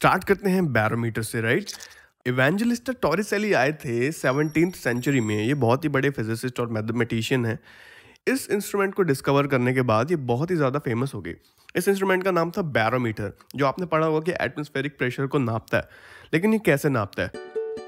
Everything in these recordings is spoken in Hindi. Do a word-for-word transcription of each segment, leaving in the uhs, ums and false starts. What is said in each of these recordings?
स्टार्ट करते हैं बैरोमीटर से, राइट। इवेंजलिस्टा टॉरिसेली आए थे सेवनटीन्थ सेंचुरी में। ये बहुत ही बड़े फिजिसिस्ट और मैथमेटिशियन हैं। इस इंस्ट्रूमेंट को डिस्कवर करने के बाद ये बहुत ही ज़्यादा फेमस हो गई। इस इंस्ट्रूमेंट का नाम था बैरोमीटर, जो आपने पढ़ा होगा कि एटमॉस्फेरिक प्रेशर को नापता है। लेकिन ये कैसे नापता है?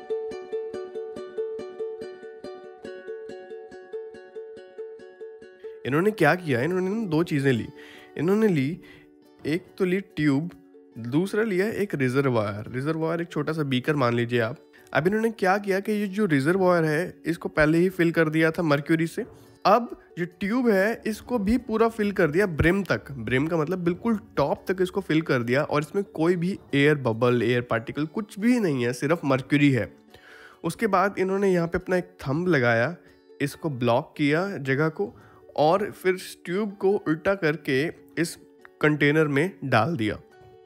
इन्होंने क्या किया, इन्होंने ना दो चीज़ें ली। इन्होंने ली, एक तो ली ट्यूब, दूसरा लिया एक रिजर्वायर। रिजर्वायर एक छोटा सा बीकर मान लीजिए आप। अब इन्होंने क्या किया कि ये जो रिजर्वायर है इसको पहले ही फिल कर दिया था मर्क्यूरी से। अब जो ट्यूब है इसको भी पूरा फिल कर दिया ब्रिम तक। ब्रिम का मतलब बिल्कुल टॉप तक इसको फिल कर दिया, और इसमें कोई भी एयर बबल, एयर पार्टिकल कुछ भी नहीं है, सिर्फ मर्क्यूरी है। उसके बाद इन्होंने यहाँ पे अपना एक थंब लगाया, इसको ब्लॉक किया जगह को, और फिर ट्यूब को उल्टा करके इस कंटेनर में डाल दिया।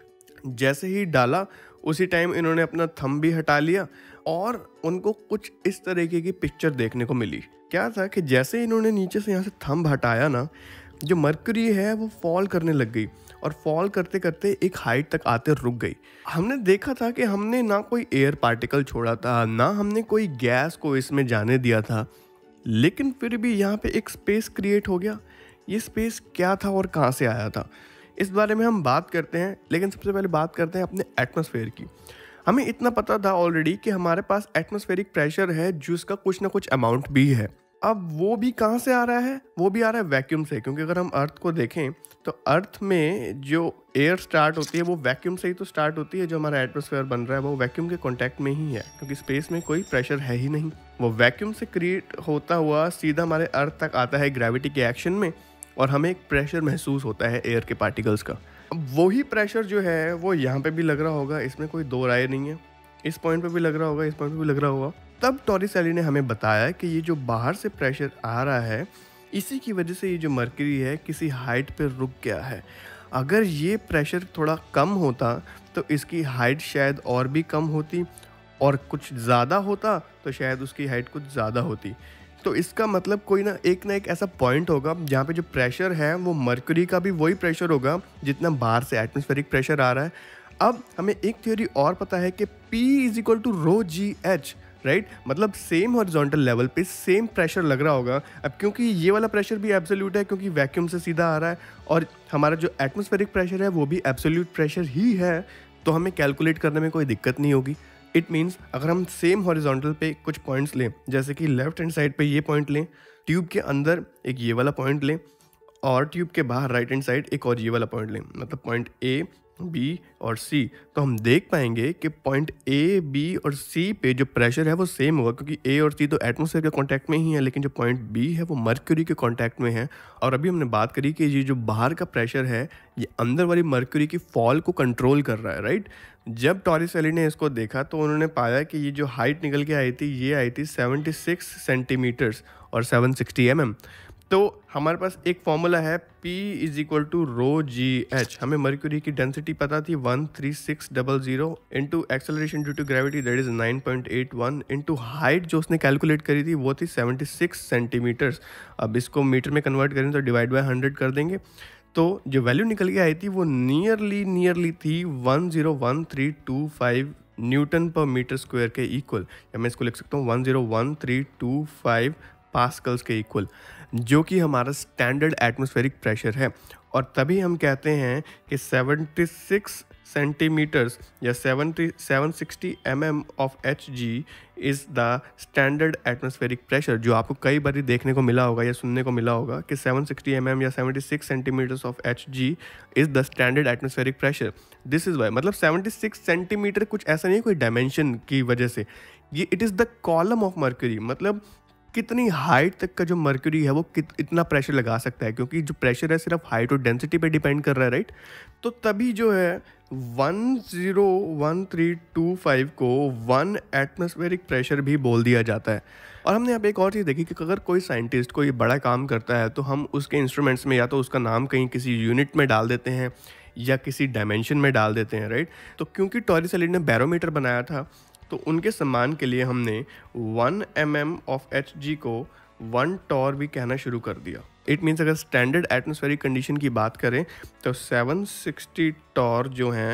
जैसे ही डाला उसी टाइम इन्होंने अपना थंब भी हटा लिया, और उनको कुछ इस तरीके की पिक्चर देखने को मिली। क्या था कि जैसे इन्होंने नीचे से यहाँ से थंब हटाया ना, जो मर्क्यूरी है वो फॉल करने लग गई, और फॉल करते करते एक हाइट तक आते रुक गई। हमने देखा था कि हमने ना कोई एयर पार्टिकल छोड़ा था, ना हमने कोई गैस को इसमें जाने दिया था, लेकिन फिर भी यहाँ पे एक स्पेस क्रिएट हो गया। ये स्पेस क्या था और कहाँ से आया था, इस बारे में हम बात करते हैं। लेकिन सबसे पहले बात करते हैं अपने एटमॉस्फेयर की। हमें इतना पता था ऑलरेडी कि हमारे पास एटमॉस्फेरिक प्रेशर है, जिसका कुछ ना कुछ अमाउंट भी है। अब वो भी कहाँ से आ रहा है? वो भी आ रहा है वैक्यूम से, क्योंकि अगर हम अर्थ को देखें तो अर्थ में जो एयर स्टार्ट होती है वो वैक्यूम से ही तो स्टार्ट होती है। जो हमारा एटमॉस्फेयर बन रहा है वो वैक्यूम के कॉन्टैक्ट में ही है, क्योंकि स्पेस में कोई प्रेशर है ही नहीं। वो वैक्यूम से क्रिएट होता हुआ सीधा हमारे अर्थ तक आता है ग्रेविटी के एक्शन में, और हमें एक प्रेशर महसूस होता है एयर के पार्टिकल्स का। अब वही प्रेशर जो है वो यहाँ पे भी लग रहा होगा, इसमें कोई दो राय नहीं है। इस पॉइंट पे भी लग रहा होगा, इस पॉइंट पे भी लग रहा होगा। तब टॉरिसेली ने हमें बताया कि ये जो बाहर से प्रेशर आ रहा है, इसी की वजह से ये जो मर्क्यूरी है किसी हाइट पे रुक गया है। अगर ये प्रेशर थोड़ा कम होता तो इसकी हाइट शायद और भी कम होती, और कुछ ज़्यादा होता तो शायद उसकी हाइट कुछ ज़्यादा होती। तो इसका मतलब कोई ना एक ना एक ऐसा पॉइंट होगा जहाँ पे जो प्रेशर है वो मर्क्यूरी का भी वही प्रेशर होगा जितना बाहर से एटमॉस्फेरिक प्रेशर आ रहा है। अब हमें एक थ्योरी और पता है कि P is equal to rho g h, right. मतलब सेम हॉरिजॉन्टल लेवल पे सेम प्रेशर लग रहा होगा। अब क्योंकि ये वाला प्रेशर भी एब्सोल्यूट है, क्योंकि वैक्यूम से सीधा आ रहा है, और हमारा जो एटमॉस्फेरिक प्रेशर है वो भी एब्सोल्यूट प्रेशर ही है, तो हमें कैलकुलेट करने में कोई दिक्कत नहीं होगी। इट मीन्स अगर हम सेम हॉरिजॉन्टल पे कुछ पॉइंट्स लें, जैसे कि लेफ्ट हैंड साइड पे ये पॉइंट लें, ट्यूब के अंदर एक ये वाला पॉइंट लें, और ट्यूब के बाहर राइट हैंड साइड एक और ये वाला पॉइंट लें, मतलब पॉइंट ए, बी और सी, तो हम देख पाएंगे कि पॉइंट ए, बी और सी पे जो प्रेशर है वो सेम होगा, क्योंकि ए और सी तो एटमॉस्फेयर के कांटेक्ट में ही है, लेकिन जो पॉइंट बी है वो मर्क्यूरी के कांटेक्ट में है। और अभी हमने बात करी कि ये जो बाहर का प्रेशर है ये अंदर वाली मर्क्यूरी की फॉल को कंट्रोल कर रहा है, राइट। जब टॉरिसेली ने इसको देखा तो उन्होंने पाया कि ये जो हाइट निकल के आई थी ये आई थी सेवेंटी सिक्स सेंटीमीटर्स और सेवन सिक्सटी एम एम। तो हमारे पास एक फॉर्मूला है P is equal to rho g h. हमें मर्क्यूरी की डेंसिटी पता थी one three six double zero into acceleration due to gravity that is nine point eight one into height जो उसने कैलकुलेट करी थी वो थी सेवेंटी सिक्स सेंटीमीटर्स। अब इसको मीटर में कन्वर्ट करें तो डिवाइड बाय हंड्रेड कर देंगे, तो जो वैल्यू निकल के आई थी वो नियरली नियरली थी one zero one three two five newton per metre square के इक्वल, या मैं इसको लिख सकता हूँ one zero one three two five pascals के इक्वल, जो कि हमारा स्टैंडर्ड एटमॉस्फेरिक प्रेशर है। और तभी हम कहते हैं कि सेवेंटी सिक्स सेंटीमीटर्स या seventy seven sixty m m of h g is the standard atmospheric pressure, जो आपको कई बार देखने को मिला होगा या सुनने को मिला होगा कि सेवन सिक्सटी एम एम या seventy six centimetres of h g is the standard atmospheric pressure. This is why, मतलब सेवेंटी सिक्स सेंटीमीटर कुछ ऐसा नहीं कोई डायमेंशन की वजह से, ये it is the column of mercury, मतलब कितनी हाइट तक का जो मर्क्यूरी है वो कित इतना प्रेशर लगा सकता है, क्योंकि जो प्रेशर है सिर्फ हाइट और डेंसिटी पे डिपेंड कर रहा है, राइट। तो तभी जो है one zero one three two five को वन एटमॉस्फेरिक प्रेशर भी बोल दिया जाता है। और हमने यहाँ पे एक और चीज़ देखी कि अगर कोई साइंटिस्ट कोई बड़ा काम करता है तो हम उसके इंस्ट्रूमेंट्स में या तो उसका नाम कहीं किसी यूनिट में डाल देते हैं या किसी डायमेंशन में डाल देते हैं, राइट। तो क्योंकि टॉरिसेली ने बैरोमीटर बनाया था तो उनके सम्मान के लिए हमने one m m of h g को वन टॉर भी कहना शुरू कर दिया। इट मीन्स अगर स्टैंडर्ड एटमॉस्फेरिक कंडीशन की बात करें तो सेवन सिक्सटी टॉर जो हैं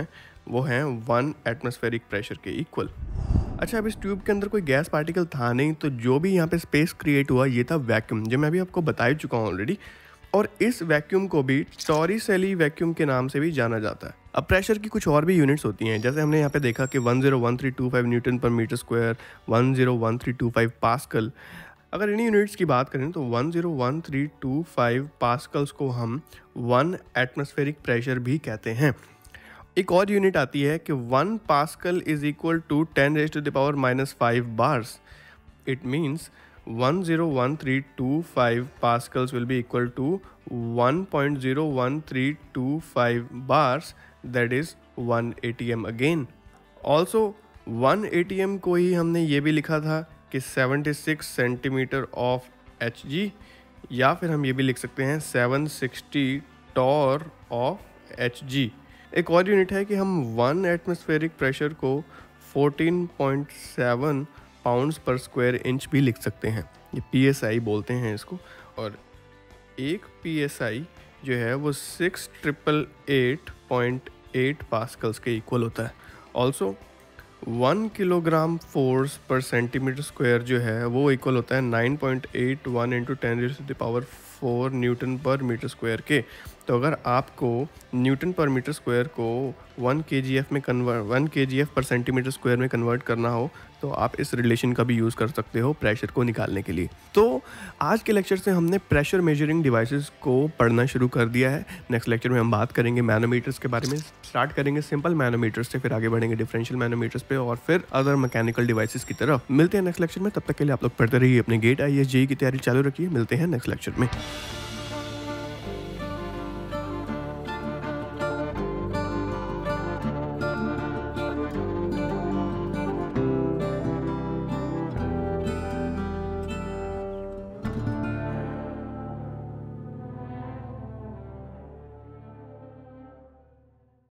वो हैं वन एटमॉस्फेरिक प्रेशर के इक्वल। अच्छा, अब इस ट्यूब के अंदर कोई गैस पार्टिकल था नहीं, तो जो भी यहाँ पे स्पेस क्रिएट हुआ ये था वैक्यूम, जो मैं अभी आपको बता ही चुका हूँ ऑलरेडी। और इस वैक्यूम को भी टॉरिसेली वैक्यूम के नाम से भी जाना जाता है। अब प्रेशर की कुछ और भी यूनिट्स होती हैं, जैसे हमने यहाँ पे देखा कि one zero one three two five newton per metre square, one zero one three two five pascal. अगर इन यूनिट्स की बात करें तो one zero one three two five pascals को हम वन एटमॉस्फेरिक प्रेशर भी कहते हैं। एक और यूनिट आती है कि one pascal is equal to ten raise to the power minus five bars. It means one zero one three two five pascals will be equal to one point zero one three two five bars, that is one A T M again. Also one A T M को ही हमने ये भी लिखा था कि seventy six centimetre of h g, या फिर हम ये भी लिख सकते हैं seven sixty torr of h g. एक और यूनिट है कि हम वन एटमॉस्फेरिक प्रेशर को fourteen point seven pounds per square inch भी लिख सकते हैं, ये पी एस आई बोलते हैं इसको। और एक पी एस आई जो है वो six triple eight point eight pascals के इक्वल होता है। Also one kilogram force per centimetre square जो है वो इक्वल होता है nine point eight one into ten raise to the power four newton per metre square के। तो अगर आपको न्यूटन पर मीटर स्क्वायर को वन के जी एफ में convert one K G F per centimetre square में कन्वर्ट करना हो तो आप इस रिलेशन का भी यूज़ कर सकते हो प्रेशर को निकालने के लिए। तो आज के लेक्चर से हमने प्रेशर मेजरिंग डिवाइसेस को पढ़ना शुरू कर दिया है। नेक्स्ट लेक्चर में हम बात करेंगे मैनोमीटर्स के बारे में। स्टार्ट करेंगे सिंपल मैनोमीटर्स से, फिर आगे बढ़ेंगे डिफरेंशियल मैनोमीटर्स पे और फिर अदर मैकेनिकल डिवाइसेस की तरफ। मिलते हैं नेक्स्ट लेक्चर में, तब तक के लिए आप लोग पढ़ते रहिए, अपने गेट आई एस जे ई की तैयारी चालू रखिए। मिलते हैं नेक्स्ट लेक्चर में।